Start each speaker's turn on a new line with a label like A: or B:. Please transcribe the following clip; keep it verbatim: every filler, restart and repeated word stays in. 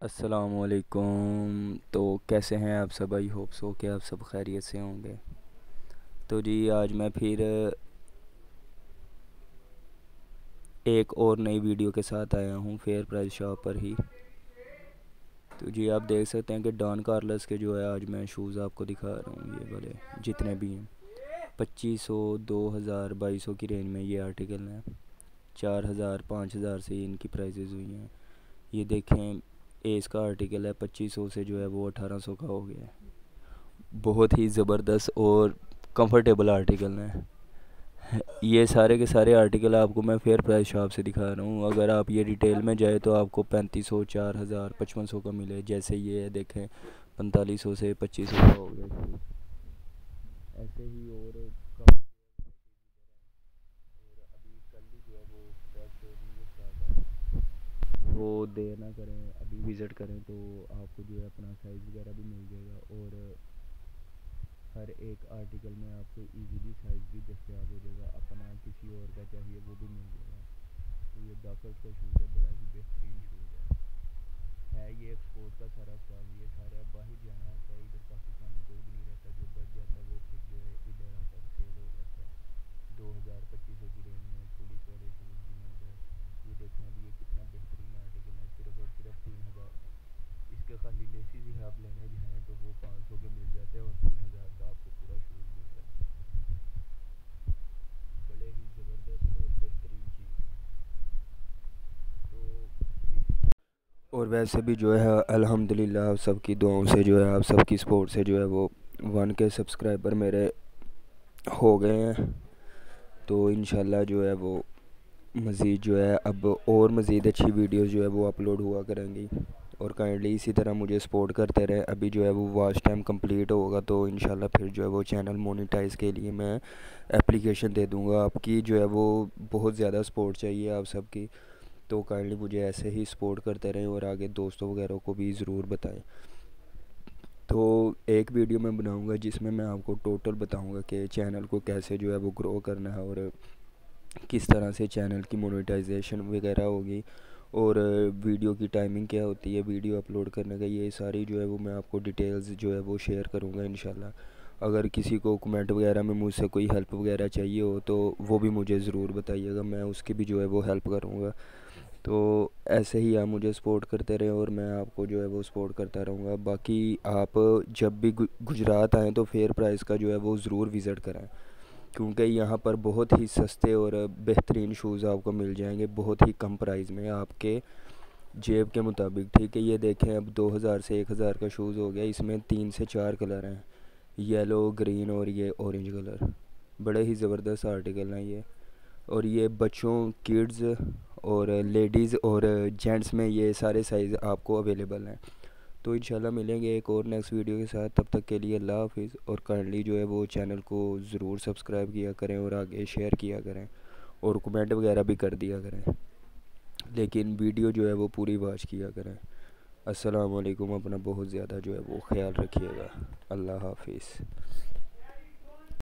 A: अस्सलामुअलैकुम। तो कैसे हैं आप सब? आई होप सो कि आप सब खैरियत से होंगे। तो जी आज मैं फिर एक और नई वीडियो के साथ आया हूँ फेयर प्राइस शॉप पर ही। तो जी आप देख सकते हैं कि डॉन कार्लस के जो है आज मैं शूज़ आपको दिखा रहा हूँ। ये वाले जितने भी हैं पच्चीस सौ दो हज़ार बाईस सौ की रेंज में ये आर्टिकल हैं। चार हज़ार पाँच हज़ार से इनकी प्राइजेज़ हुई हैं। ये देखें एस का आर्टिकल है, पच्चीस सौ से जो है वो अठारह सौ का हो गया है। बहुत ही ज़बरदस्त और कंफर्टेबल आर्टिकल हैं। ये सारे के सारे आर्टिकल आपको मैं फेयर प्राइस शॉप से दिखा रहा हूँ। अगर आप ये रिटेल में जाए तो आपको पैंतीस सौ चार हज़ार पचपन सौ का मिले। जैसे ये देखें पैंतालीस सौ से पच्चीस सौ का हो गया। ऐसे ही और कम और अभी कल ही जो है वो फ्रेश और न्यू स्टॉक आया, वो देर ना करें, अभी विज़िट करें तो आपको जो है अपना साइज़ वगैरह भी मिल जाएगा। और हर एक आर्टिकल में आपको इजीली साइज़ भी दस्तयाब हो जाएगा। अपना किसी और का चाहिए वो भी मिल जाएगा। तो ये डॉकर्स का शूज़ है, बड़ा ही बेहतरीन शूज़ है है ये एक्सपोर्ट का सारा स्टॉक। ये सारा बाहर जाना होता है, इधर पाकिस्तान में कोई भी नहीं रहता। जो बच जाता है वो फिर जो है इधर आकर सेल हो जाता है। दो हज़ार पच्चीस सौ की रेंज में पुलिस वाले शूज़ भी हैं इधर। ये देखें अभी ये कितना बेहतरीन आर्टिकल है, सिर्फ और सिर्फ तीन हज़ार में। इसके खाली लेसिस ही आप लेने जाएँ तो वो पाँच सौ के मिल जाते हैं और तीन हज़ार का आपको पूरा शूज़ मिल रहा है। बड़े ही ज़बरदस्त और बेहतरीन चीज़ है। तो और वैसे भी जो है अल्हम्दुलिल्लाह आप सबकी दुआओं से जो है आप सबकी सपोर्ट से जो है वो वन के सब्सक्राइबर मेरे हो गए हैं। तो इंशाल्लाह जो है वो मज़ीद जो है अब और मज़ीद अच्छी वीडियोस जो है वो अपलोड हुआ करेंगी। और काइंडली इसी तरह मुझे सपोर्ट करते रहें। अभी जो है वो वॉच टाइम कंप्लीट होगा तो इंशाल्लाह फिर जो है वो चैनल मोनेटाइज़ के लिए मैं एप्लीकेशन दे दूँगा। आपकी जो है वो बहुत ज़्यादा सपोर्ट चाहिए आप सबकी। तो काइंडली मुझे ऐसे ही सपोर्ट करते रहें और आगे दोस्तों वगैरह को भी ज़रूर बताएं। तो एक वीडियो मैं बनाऊँगा जिसमें मैं आपको टोटल बताऊँगा कि चैनल को कैसे जो है वो ग्रो करना है और किस तरह से चैनल की मोनेटाइजेशन वगैरह होगी और वीडियो की टाइमिंग क्या होती है वीडियो अपलोड करने का। ये सारी जो है वो मैं आपको डिटेल्स जो है वो शेयर करूँगा इंशाल्लाह। अगर किसी को कमेंट वगैरह में मुझसे कोई हेल्प वगैरह चाहिए हो तो वो भी मुझे ज़रूर बताइएगा, मैं उसकी भी जो है वो हेल्प करूँगा। तो ऐसे ही आप मुझे सपोर्ट करते रहें और मैं आपको जो है वो सपोर्ट करता रहूँगा। बाकी आप जब भी गुजरात आएँ तो फेयर प्राइस का जो है वो ज़रूर विज़िट करें, क्योंकि यहाँ पर बहुत ही सस्ते और बेहतरीन शूज़ आपको मिल जाएंगे बहुत ही कम प्राइस में आपके जेब के मुताबिक। ठीक है, ये देखें अब दो हज़ार से एक हज़ार का शूज़ हो गया। इसमें तीन से चार कलर हैं, येलो, ग्रीन और ये ऑरेंज कलर। बड़े ही ज़बरदस्त आर्टिकल हैं ये। और ये बच्चों, किड्स और लेडीज़ और जेंट्स में ये सारे साइज़ आपको अवेलेबल हैं। तो इंशाल्लाह मिलेंगे एक और नेक्स्ट वीडियो के साथ। तब तक के लिए अल्लाह हाफिज़। और काइंडली जो है वो चैनल को ज़रूर सब्सक्राइब किया करें और आगे शेयर किया करें और कमेंट वगैरह भी कर दिया करें, लेकिन वीडियो जो है वो पूरी वॉच किया करें। अस्सलाम वालेकुम। अपना बहुत ज़्यादा जो है वो ख्याल रखिएगा। अल्लाह हाफिज़।